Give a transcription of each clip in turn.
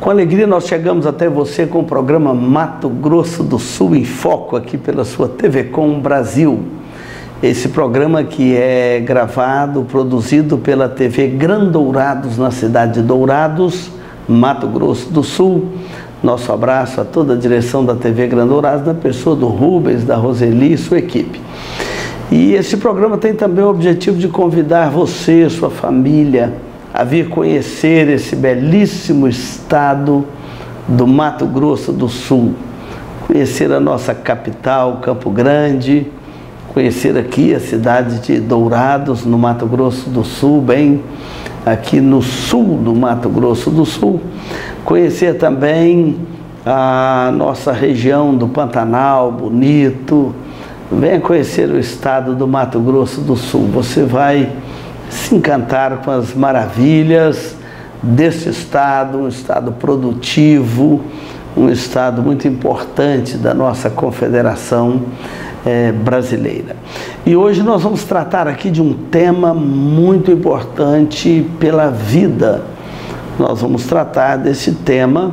Com alegria nós chegamos até você com o programa Mato Grosso do Sul em Foco, aqui pela sua TV Com Brasil. Esse programa que é gravado, produzido pela TV Grandourados, na cidade de Dourados, Mato Grosso do Sul. Nosso abraço a toda a direção da TV Grandourados, na pessoa do Rubens, da Roseli e sua equipe. E esse programa tem também o objetivo de convidar você, sua família, a vir conhecer esse belíssimo estado do Mato Grosso do Sul, conhecer a nossa capital, Campo Grande, conhecer aqui a cidade de Dourados, no Mato Grosso do Sul, bem aqui no sul do Mato Grosso do Sul, conhecer também a nossa região do Pantanal, bonito. Venha conhecer o estado do Mato Grosso do Sul, você vai se encantar com as maravilhas desse estado, um estado produtivo, um estado muito importante da nossa confederação brasileira. E hoje nós vamos tratar aqui de um tema muito importante pela vida. Nós vamos tratar desse tema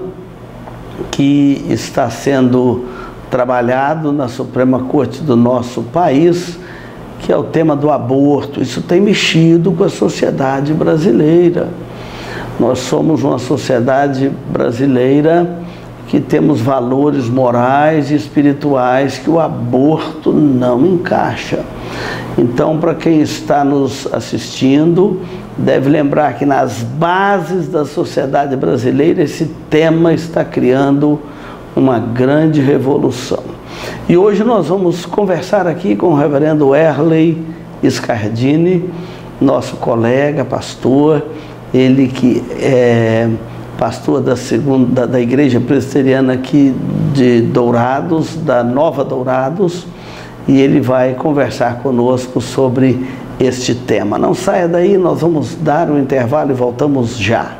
que está sendo trabalhado na Suprema Corte do nosso país, que é o tema do aborto. Isso tem mexido com a sociedade brasileira. Nós somos uma sociedade brasileira que temos valores morais e espirituais que o aborto não encaixa. Então, para quem está nos assistindo, deve lembrar que nas bases da sociedade brasileira esse tema está criando uma grande revolução. E hoje nós vamos conversar aqui com o reverendo Erley Scardini, nosso colega, pastor, ele que é pastor da Igreja Presbiteriana aqui de Dourados, da Nova Dourados, e ele vai conversar conosco sobre este tema. Não saia daí, nós vamos dar um intervalo e voltamos já.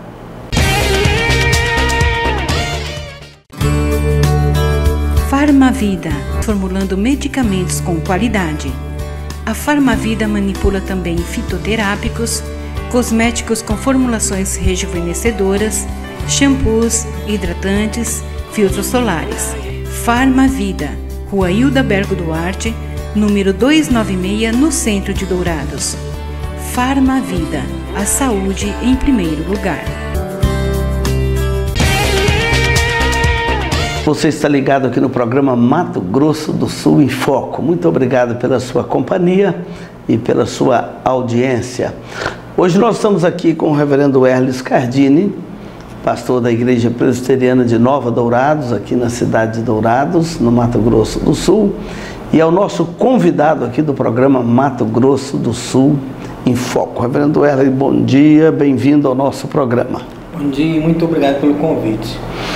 Farmavida, formulando medicamentos com qualidade. A Farmavida manipula também fitoterápicos, cosméticos com formulações rejuvenescedoras, shampoos, hidratantes, filtros solares. Farmavida, Rua Hilda Bergo Duarte, número 296, no centro de Dourados. Farmavida, a saúde em primeiro lugar. Você está ligado aqui no programa Mato Grosso do Sul em Foco. Muito obrigado pela sua companhia e pela sua audiência. Hoje nós estamos aqui com o reverendo Erley Scardini, pastor da Igreja Presbiteriana de Nova Dourados, aqui na cidade de Dourados, no Mato Grosso do Sul, e é o nosso convidado aqui do programa Mato Grosso do Sul em Foco. Reverendo Erley, bom dia, bem-vindo ao nosso programa. Bom dia e muito obrigado pelo convite.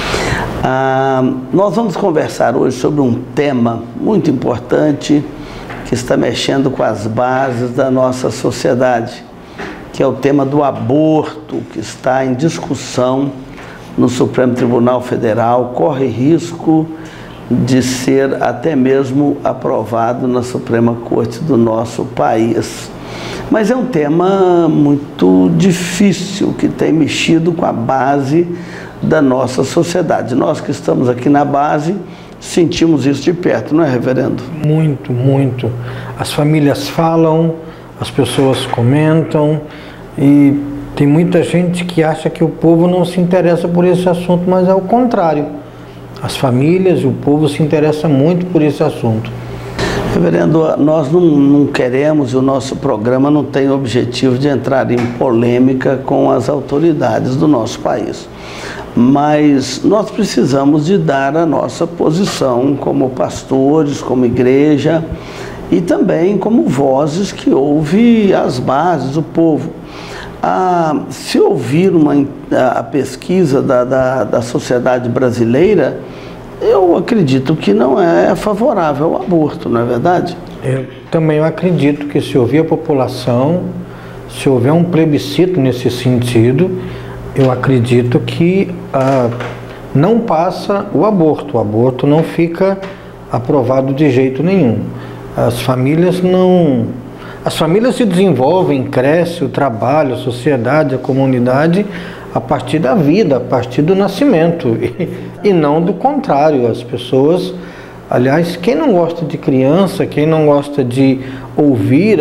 Nós vamos conversar hoje sobre um tema muito importante que está mexendo com as bases da nossa sociedade, que é o tema do aborto, que está em discussão no Supremo Tribunal Federal, corre risco de ser até mesmo aprovado na Suprema Corte do nosso país. Mas é um tema muito difícil, que tem mexido com a base da nossa sociedade. Nós que estamos aqui na base sentimos isso de perto, não é, reverendo? Muito, muito. As famílias falam, as pessoas comentam e tem muita gente que acha que o povo não se interessa por esse assunto, mas é o contrário. As famílias e o povo se interessam muito por esse assunto. Reverendo, nós não queremos, e o nosso programa não tem o objetivo de entrar em polêmica com as autoridades do nosso país. Mas nós precisamos de dar a nossa posição como pastores, como igreja e também como vozes que ouvem as bases, o povo. Se ouvir a pesquisa da sociedade brasileira, eu acredito que não é favorável ao aborto, não é verdade? Eu também acredito que se ouvir a população, se houver um plebiscito nesse sentido, eu acredito que não passa o aborto não fica aprovado de jeito nenhum. As famílias se desenvolvem, cresce o trabalho, a sociedade, a comunidade, a partir da vida, a partir do nascimento, e não do contrário. As pessoas, aliás, quem não gosta de criança, quem não gosta de ouvir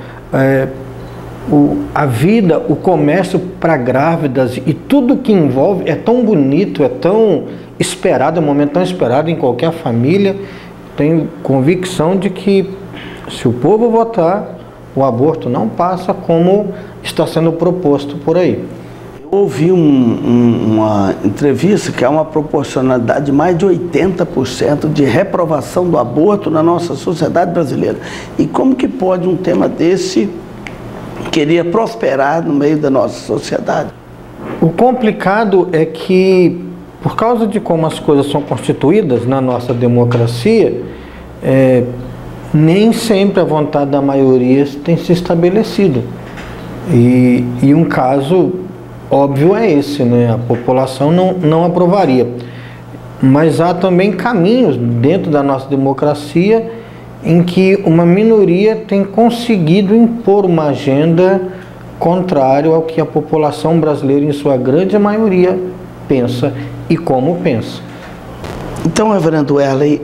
a vida, o comércio para grávidas e tudo que envolve é tão bonito, é tão esperado, é um momento tão esperado em qualquer família. Tenho convicção de que se o povo votar, o aborto não passa como está sendo proposto por aí. Eu ouvi uma entrevista que há uma proporcionalidade de mais de 80% de reprovação do aborto na nossa sociedade brasileira. E como que pode um tema desse querer prosperar no meio da nossa sociedade? O complicado é que, por causa de como as coisas são constituídas na nossa democracia, nem sempre a vontade da maioria tem se estabelecido. E um caso óbvio é esse, né? A população não aprovaria. Mas há também caminhos dentro da nossa democracia em que uma minoria tem conseguido impor uma agenda contrária ao que a população brasileira, em sua grande maioria, pensa e como pensa. Então, reverendo Werley,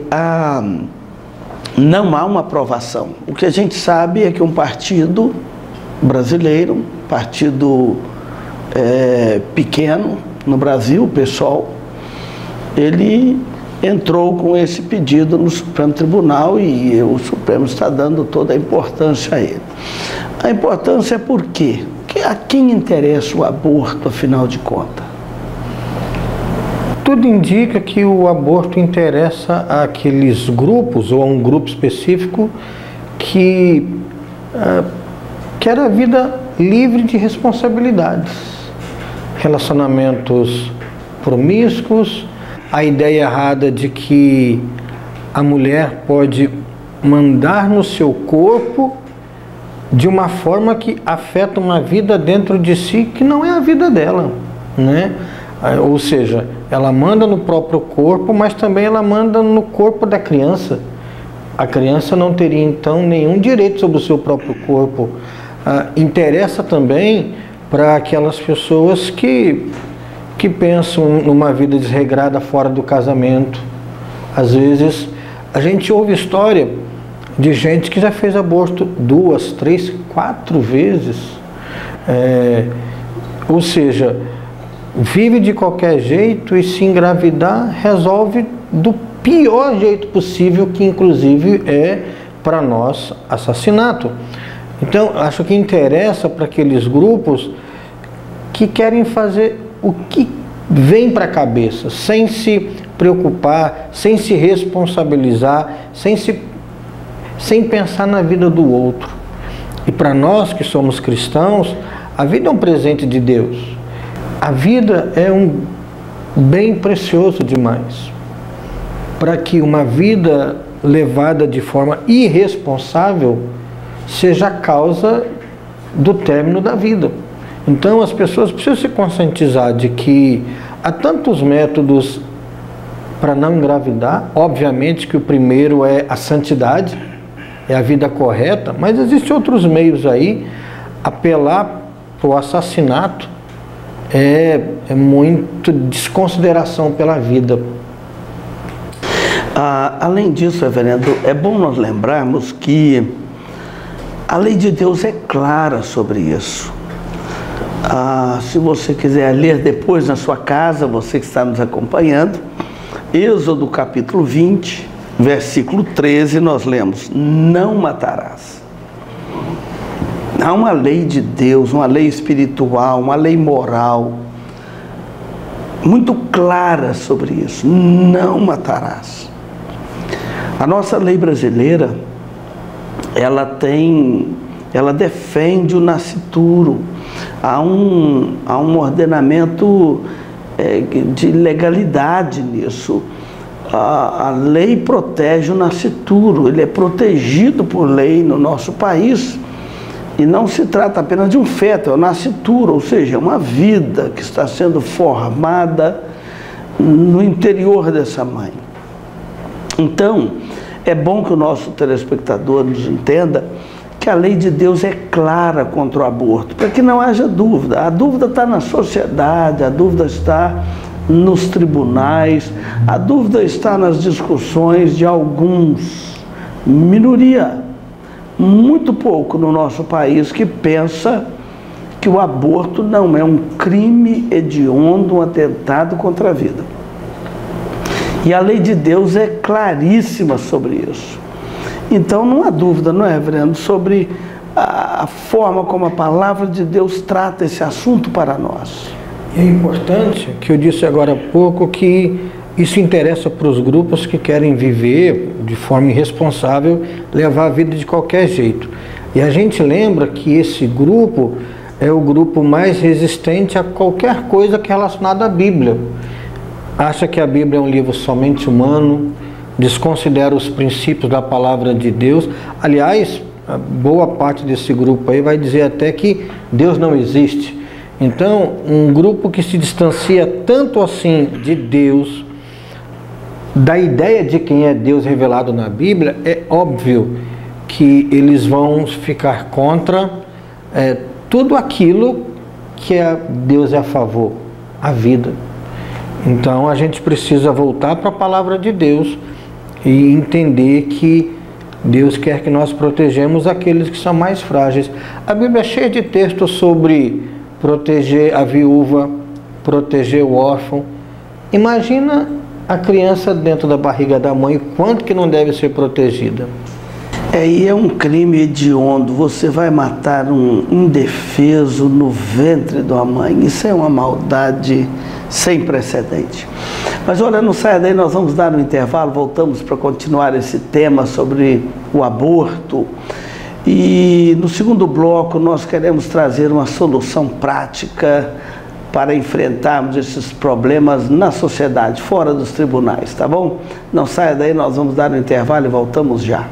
não há uma aprovação. O que a gente sabe é que um partido brasileiro, um partido pequeno no Brasil, o PSOL, ele entrou com esse pedido no Supremo Tribunal e o Supremo está dando toda a importância a ele. A importância é por quê? Porque a quem interessa o aborto, afinal de contas? Tudo indica que o aborto interessa àqueles grupos ou a um grupo específico que quer a vida livre de responsabilidades, relacionamentos promíscuos, a ideia errada de que a mulher pode mandar no seu corpo de uma forma que afeta uma vida dentro de si que não é a vida dela, né? Ou seja, ela manda no próprio corpo, mas também ela manda no corpo da criança. A criança não teria então nenhum direito sobre o seu próprio corpo. Interessa também para aquelas pessoas que pensam numa vida desregrada fora do casamento. Às vezes a gente ouve história de gente que já fez aborto 2, 3, 4 vezes. Ou seja, vive de qualquer jeito e se engravidar resolve do pior jeito possível, que inclusive é para nós assassinato. Então acho que interessa para aqueles grupos que querem fazer o que vem para a cabeça, sem se preocupar, sem se responsabilizar, sem pensar na vida do outro. E para nós que somos cristãos, a vida é um presente de Deus. A vida é um bem precioso demais. Para que uma vida levada de forma irresponsável seja a causa do término da vida. Então as pessoas precisam se conscientizar de que há tantos métodos para não engravidar. Obviamente que o primeiro é a santidade, é a vida correta, mas existem outros meios aí. Apelar para o assassinato é muito desconsideração pela vida. Além disso, reverendo, é bom nós lembrarmos que a lei de Deus é clara sobre isso. Se você quiser ler depois na sua casa, você que está nos acompanhando, Êxodo capítulo 20, versículo 13, nós lemos: não matarás. Há uma lei de Deus, uma lei espiritual, uma lei moral muito clara sobre isso: não matarás. A nossa lei brasileira, ela defende o nascituro. Há um ordenamento de legalidade nisso. A lei protege o nascituro, ele é protegido por lei no nosso país. E não se trata apenas de um feto, é o nascituro, ou seja, é uma vida que está sendo formada no interior dessa mãe. Então, é bom que o nosso telespectador nos entenda que a lei de Deus é clara contra o aborto, para que não haja dúvida. A dúvida está na sociedade, a dúvida está nos tribunais, a dúvida está nas discussões de alguns, minoria, muito pouco no nosso país, que pensa que o aborto não é um crime hediondo, um atentado contra a vida. E a lei de Deus é claríssima sobre isso. Então não há dúvida, não é, reverendo, sobre a forma como a palavra de Deus trata esse assunto para nós. É importante, que eu disse agora há pouco, que isso interessa para os grupos que querem viver de forma irresponsável, levar a vida de qualquer jeito. E a gente lembra que esse grupo é o grupo mais resistente a qualquer coisa que é relacionada à Bíblia. Acha que a Bíblia é um livro somente humano, desconsidera os princípios da palavra de Deus. Aliás, a boa parte desse grupo aí vai dizer até que Deus não existe. Então, um grupo que se distancia tanto assim de Deus, da ideia de quem é Deus revelado na Bíblia, é óbvio que eles vão ficar contra tudo aquilo que Deus é a favor, a vida. Então a gente precisa voltar para a palavra de Deus e entender que Deus quer que nós protejamos aqueles que são mais frágeis. A Bíblia é cheia de textos sobre proteger a viúva, proteger o órfão. Imagina a criança dentro da barriga da mãe, quanto que não deve ser protegida. E é um crime hediondo. Você vai matar um indefeso no ventre da mãe. Isso é uma maldade sem precedente. Mas olha, não saia daí, nós vamos dar um intervalo, voltamos para continuar esse tema sobre o aborto. E no segundo bloco nós queremos trazer uma solução prática para enfrentarmos esses problemas na sociedade, fora dos tribunais, tá bom? Não saia daí, nós vamos dar um intervalo e voltamos já.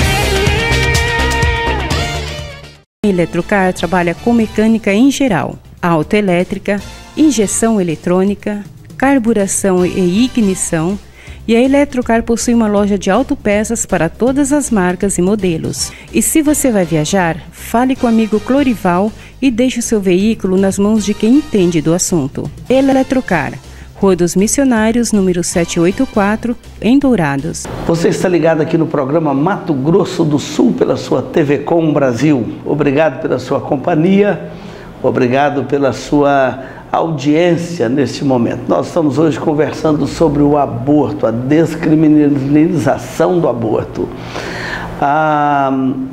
A Eletrocar trabalha com mecânica em geral, autoelétrica, injeção eletrônica, carburação e ignição, e a Eletrocar possui uma loja de autopeças para todas as marcas e modelos. E se você vai viajar, fale com o amigo Clorival e deixe o seu veículo nas mãos de quem entende do assunto. Eletrocar, Rua dos Missionários, número 784, em Dourados. Você está ligado aqui no programa Mato Grosso do Sul pela sua TV Com Brasil. Obrigado pela sua companhia, obrigado pela sua audiência neste momento. Nós estamos hoje conversando sobre o aborto, a descriminalização do aborto, a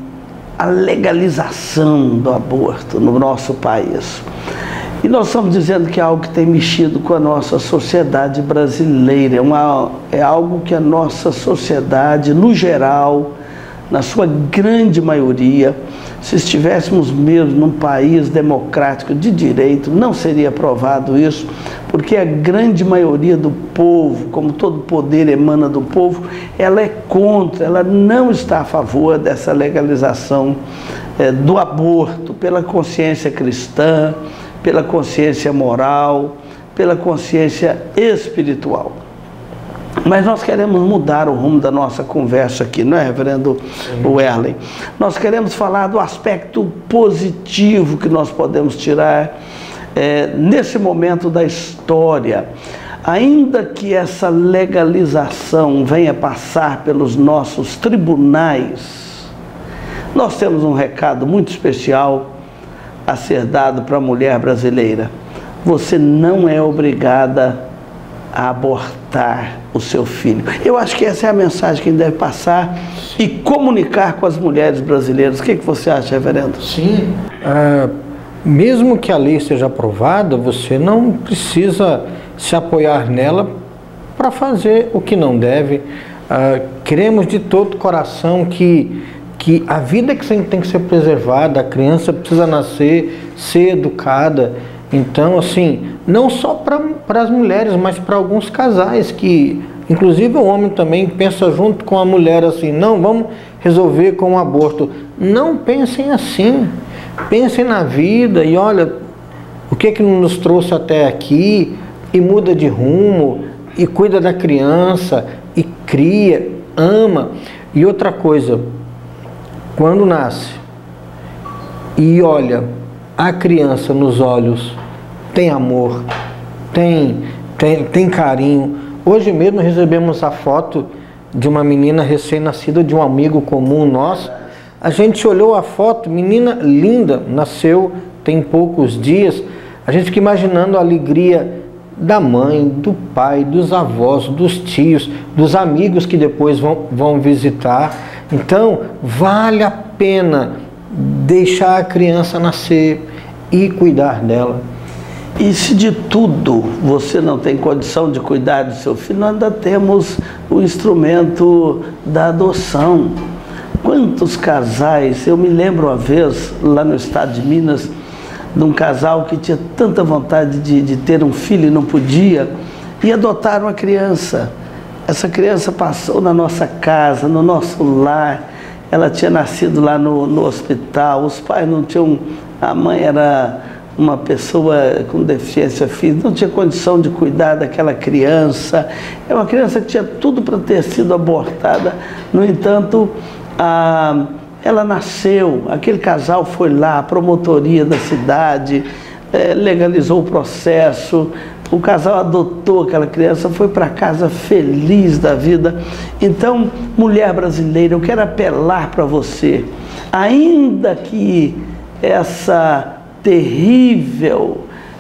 legalização do aborto no nosso país. E nós estamos dizendo que é algo que tem mexido com a nossa sociedade brasileira, é algo que a nossa sociedade, no geral, na sua grande maioria, se estivéssemos mesmo num país democrático de direito, não seria aprovado isso, porque a grande maioria do povo, como todo poder emana do povo, ela é contra, ela não está a favor dessa legalização do aborto, pela consciência cristã, pela consciência moral, pela consciência espiritual. Mas nós queremos mudar o rumo da nossa conversa aqui, não é, reverendo Werley? Nós queremos falar do aspecto positivo que nós podemos tirar nesse momento da história. Ainda que essa legalização venha passar pelos nossos tribunais, nós temos um recado muito especial a ser dado para a mulher brasileira. Você não é obrigada a abortar o seu filho. Eu acho que essa é a mensagem que a gente deve passar e comunicar com as mulheres brasileiras. O que você acha, reverendo? Sim. Mesmo que a lei seja aprovada, você não precisa se apoiar nela para fazer o que não deve. Queremos de todo coração que a vida que tem que ser preservada, a criança precisa nascer, ser educada. Então, assim, não só para as mulheres, mas para alguns casais que, inclusive o homem também pensa junto com a mulher assim, não, vamos resolver com o aborto. Não pensem assim, pensem na vida e olha, o que nos trouxe até aqui, e muda de rumo, e cuida da criança, e cria, ama. E outra coisa, quando nasce, e olha a criança nos olhos, tem amor, tem carinho. Hoje mesmo recebemos a foto de uma menina recém-nascida de um amigo comum nosso. A gente olhou a foto, menina linda, nasceu tem poucos dias. A gente fica imaginando a alegria da mãe, do pai, dos avós, dos tios, dos amigos que depois vão visitar. Então, vale a pena deixar a criança nascer e cuidar dela. E se de tudo você não tem condição de cuidar do seu filho, nós ainda temos o instrumento da adoção. Quantos casais, eu me lembro uma vez, lá no estado de Minas, de um casal que tinha tanta vontade de ter um filho e não podia, e adotaram uma criança. Essa criança passou na nossa casa, no nosso lar. Ela tinha nascido lá no hospital, os pais não tinham, a mãe era uma pessoa com deficiência física, não tinha condição de cuidar daquela criança. É uma criança que tinha tudo para ter sido abortada. No entanto, ela nasceu, aquele casal foi lá, a promotoria da cidade legalizou o processo, o casal adotou aquela criança, foi para casa feliz da vida. Então, mulher brasileira, eu quero apelar para você, ainda que essa terrível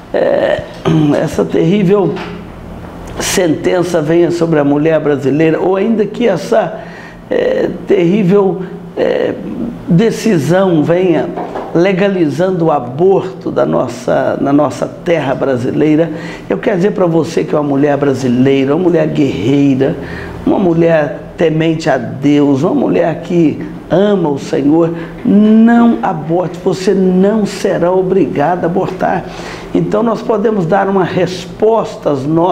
sentença venha sobre a mulher brasileira, ou ainda que essa terrível decisão venha legalizando o aborto na nossa terra brasileira, eu quero dizer para você que é uma mulher brasileira, uma mulher guerreira, uma mulher temente a Deus, uma mulher que ama o Senhor, não aborte, você não será obrigado a abortar. Então nós podemos dar uma resposta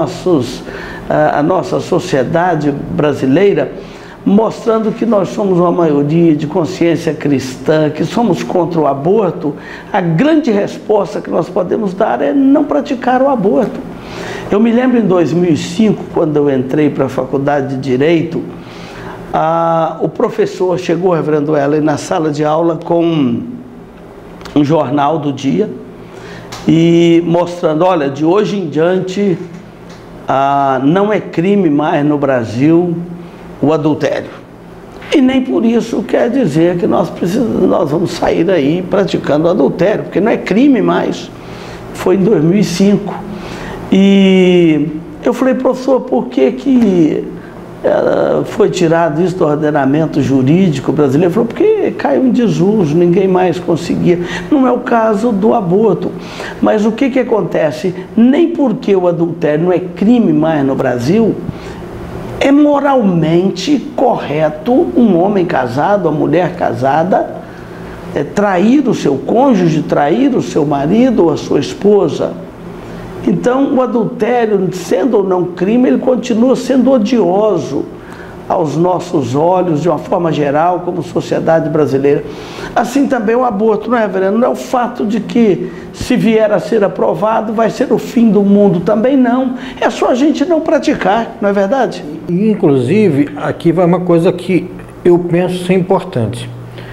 à nossa sociedade brasileira, mostrando que nós somos uma maioria de consciência cristã, que somos contra o aborto. A grande resposta que nós podemos dar é não praticar o aborto. Eu me lembro em 2005, quando eu entrei para a faculdade de Direito, o professor chegou, reverendo Ellen, na sala de aula com um jornal do dia e mostrando, olha, de hoje em diante não é crime mais no Brasil o adultério. E nem por isso quer dizer que nós vamos sair aí praticando adultério, porque não é crime mais. Foi em 2005. E eu falei, professor, por que foi tirado isso do ordenamento jurídico brasileiro? Ele falou, porque caiu em desuso, ninguém mais conseguia. Não é o caso do aborto. Mas o que acontece? Nem porque o adultério não é crime mais no Brasil, é moralmente correto um homem casado, uma mulher casada, trair o seu cônjuge, trair o seu marido ou a sua esposa. Então, o adultério, sendo ou não crime, ele continua sendo odioso aos nossos olhos, de uma forma geral, como sociedade brasileira. Assim também o aborto, não é, reverendo? Não é o fato de que, se vier a ser aprovado, vai ser o fim do mundo. Também não. É só a gente não praticar, não é verdade? E, inclusive, aqui vai uma coisa que eu penso ser importante.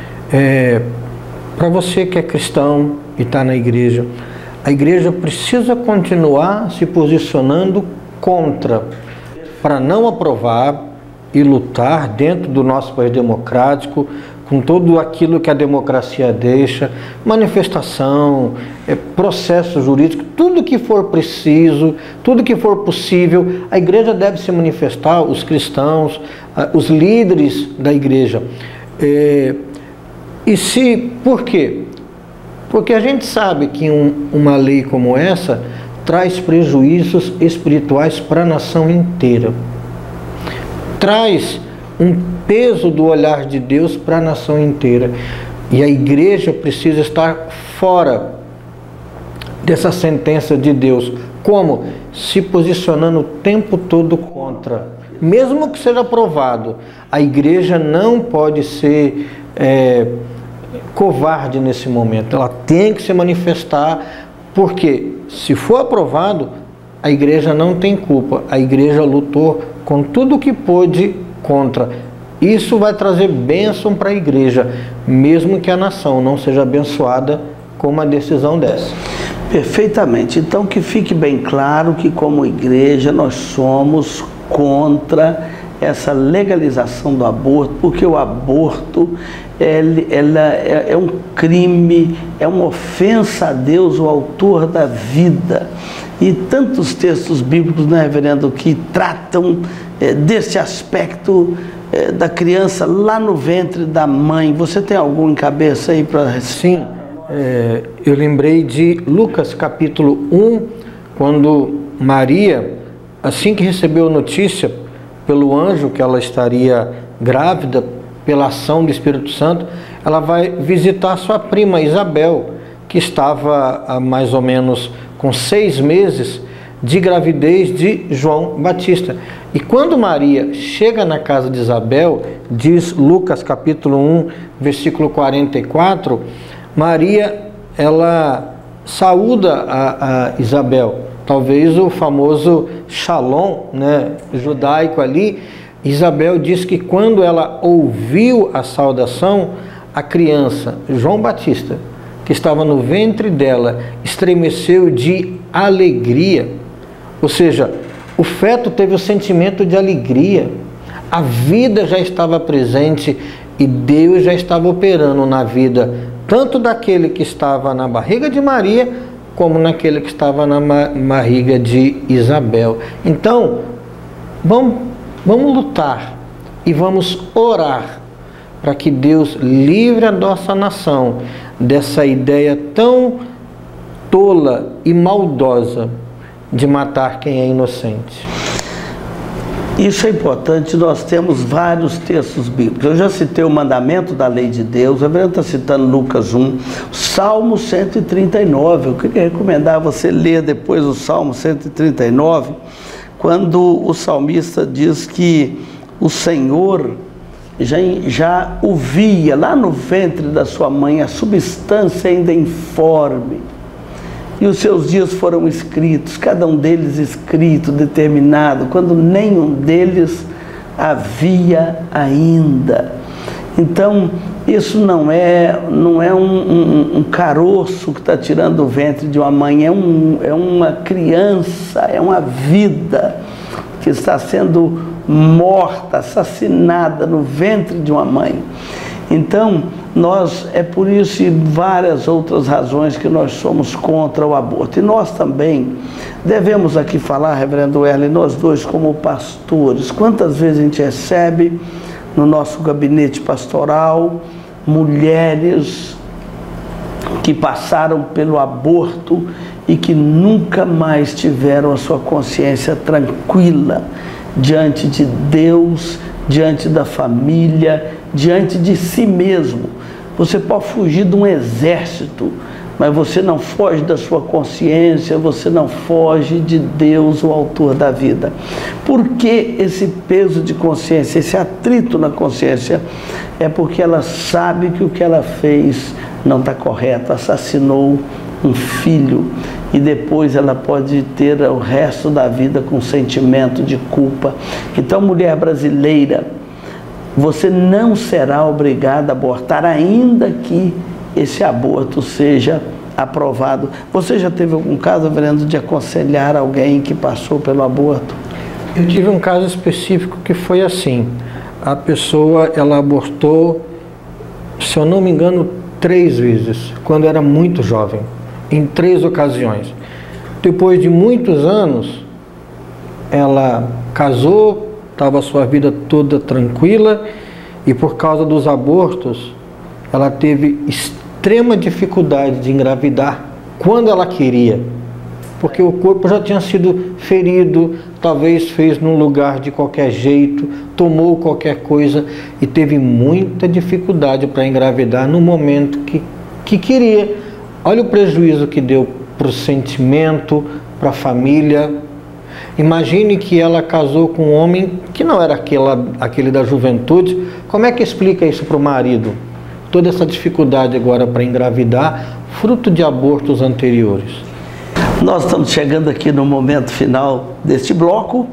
Para você que é cristão e está na igreja, a igreja precisa continuar se posicionando contra, para não aprovar e lutar dentro do nosso país democrático, com tudo aquilo que a democracia deixa, manifestação, processo jurídico, tudo que for preciso, tudo que for possível, a igreja deve se manifestar, os cristãos, os líderes da igreja. Por quê? Porque a gente sabe que uma lei como essa traz prejuízos espirituais para a nação inteira. Traz um peso do olhar de Deus para a nação inteira. E a igreja precisa estar fora dessa sentença de Deus. Como? Se posicionando o tempo todo contra. Mesmo que seja aprovado, a igreja não pode ser covarde nesse momento. Ela tem que se manifestar, porque se for aprovado, a igreja não tem culpa. A igreja lutou com tudo que pôde contra. Isso vai trazer bênção para a igreja, mesmo que a nação não seja abençoada com uma decisão dessa. Perfeitamente. Então que fique bem claro que como igreja nós somos contra essa legalização do aborto, porque o aborto é um crime, é uma ofensa a Deus, o autor da vida. E tantos textos bíblicos, né, reverendo, que tratam desse aspecto da criança lá no ventre da mãe. Você tem algum em cabeça aí para... Sim, eu lembrei de Lucas capítulo 1, quando Maria, assim que recebeu a notícia pelo anjo que ela estaria grávida, pela ação do Espírito Santo, ela vai visitar sua prima Isabel, que estava há mais ou menos com 6 meses de gravidez de João Batista. E quando Maria chega na casa de Isabel, diz Lucas capítulo 1, versículo 44, Maria, ela saúda a Isabel, talvez o famoso shalom, né, judaico ali. Isabel diz que quando ela ouviu a saudação, a criança, João Batista, que estava no ventre dela, estremeceu de alegria. Ou seja, o feto teve o sentimento de alegria. A vida já estava presente e Deus já estava operando na vida, tanto daquele que estava na barriga de Maria, como naquele que estava na barriga de Isabel. Então, vamos lutar e vamos orar para que Deus livre a nossa nação dessa ideia tão tola e maldosa de matar quem é inocente. Isso é importante, nós temos vários textos bíblicos. Eu já citei o mandamento da lei de Deus, o reverendo está citando Lucas 1, Salmo 139, eu queria recomendar você ler depois o Salmo 139, quando o salmista diz que o Senhor já o via lá no ventre da sua mãe, a substância ainda informe, e os seus dias foram escritos, cada um deles escrito, determinado, quando nenhum deles havia ainda. Então, isso não é um caroço que está tirando o ventre de uma mãe, é uma criança, é uma vida que está sendo morta, assassinada no ventre de uma mãe. Então, é por isso e várias outras razões que nós somos contra o aborto. E nós também devemos aqui falar, reverendo Erle, nós dois como pastores, quantas vezes a gente recebe no nosso gabinete pastoral mulheres que passaram pelo aborto e que nunca mais tiveram a sua consciência tranquila diante de Deus, diante da família, diante de si mesmo. Você pode fugir de um exército, mas você não foge da sua consciência, você não foge de Deus, o autor da vida. Por que esse peso de consciência, esse atrito na consciência? É porque ela sabe que o que ela fez não está correto, assassinou um filho, e depois ela pode ter o resto da vida com sentimento de culpa. Então, mulher brasileira, você não será obrigada a abortar, ainda que esse aborto seja aprovado. Você já teve algum caso, reverendo, de aconselhar alguém que passou pelo aborto? Eu tive um caso específico que foi assim. A pessoa, ela abortou, se eu não me engano, 3 vezes, quando era muito jovem, em 3 ocasiões. Depois de muitos anos, ela casou, estava a sua vida toda tranquila, e por causa dos abortos, ela teve extrema dificuldade de engravidar quando ela queria, porque o corpo já tinha sido ferido, talvez fez num lugar de qualquer jeito, tomou qualquer coisa e teve muita dificuldade para engravidar no momento que queria. Olha o prejuízo que deu para o sentimento, para a família. Imagine que ela casou com um homem que não era aquele da juventude. Como é que explica isso para o marido? Toda essa dificuldade agora para engravidar, fruto de abortos anteriores. Nós estamos chegando aqui no momento final deste bloco.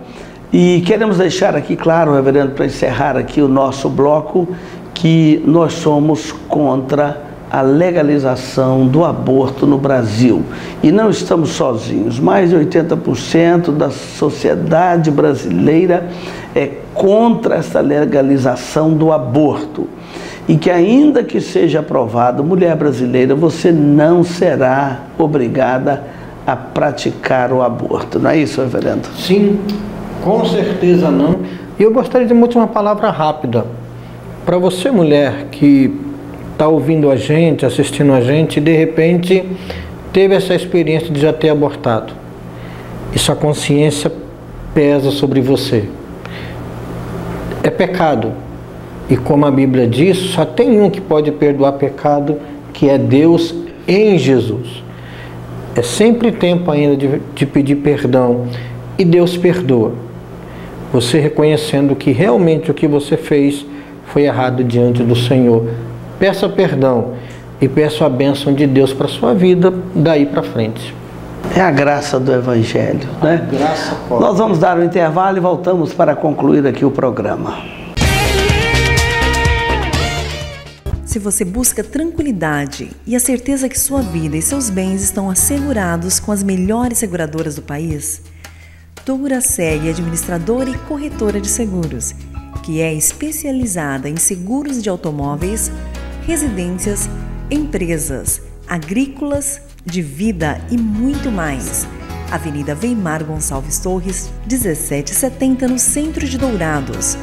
E queremos deixar aqui claro, reverendo, para encerrar aqui o nosso bloco, que nós somos contra a legalização do aborto no Brasil. E não estamos sozinhos. Mais de 80% da sociedade brasileira é contra essa legalização do aborto. E que ainda que seja aprovado, mulher brasileira, você não será obrigada a praticar o aborto. Não é isso, reverendo? Sim, com certeza não. E eu gostaria de uma última palavra rápida. Para você, mulher, que está ouvindo a gente, assistindo a gente, e de repente teve essa experiência de já ter abortado. E sua consciência pesa sobre você. É pecado. E como a Bíblia diz, só tem um que pode perdoar pecado, que é Deus em Jesus. É sempre tempo ainda de pedir perdão. E Deus perdoa. Você reconhecendo que realmente o que você fez foi errado diante do Senhor. Peça perdão e peça a bênção de Deus para a sua vida daí para frente. É a graça do Evangelho, né? Graça pode. Nós vamos dar um intervalo e voltamos para concluir aqui o programa. Se você busca tranquilidade e a certeza que sua vida e seus bens estão assegurados com as melhores seguradoras do país, Douraceg, administradora e corretora de seguros, que é especializada em seguros de automóveis, residências, empresas, agrícolas, de vida e muito mais. Avenida Weimar Gonçalves Torres, 1770, no centro de Dourados.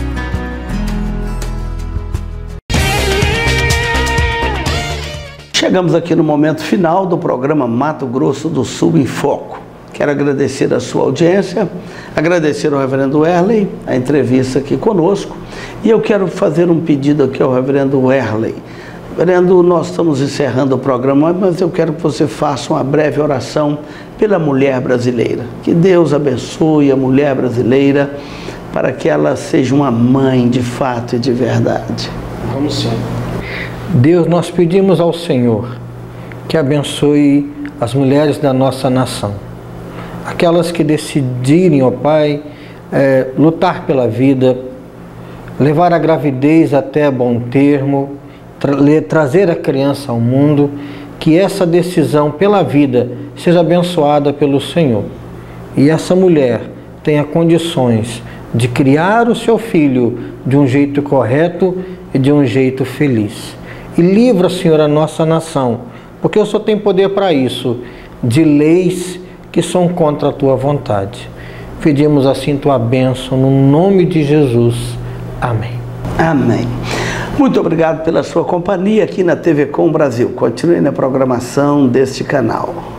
Chegamos aqui no momento final do programa Mato Grosso do Sul em Foco. Quero agradecer a sua audiência, agradecer ao reverendo Werley a entrevista aqui conosco, e eu quero fazer um pedido aqui ao reverendo Werley. Reverendo, nós estamos encerrando o programa, mas eu quero que você faça uma breve oração pela mulher brasileira. Que Deus abençoe a mulher brasileira para que ela seja uma mãe de fato e de verdade. Vamos sim. Deus, nós pedimos ao Senhor que abençoe as mulheres da nossa nação. Aquelas que decidirem, ó Pai, lutar pela vida, levar a gravidez até bom termo, trazer a criança ao mundo, que essa decisão pela vida seja abençoada pelo Senhor. E essa mulher tenha condições de criar o seu filho de um jeito correto e de um jeito feliz. E livra, Senhor, a nossa nação, porque o Senhor tem poder para isso, de leis que são contra a Tua vontade. Pedimos assim Tua bênção, no nome de Jesus. Amém. Amém. Muito obrigado pela sua companhia aqui na TV Com Brasil. Continue na programação deste canal.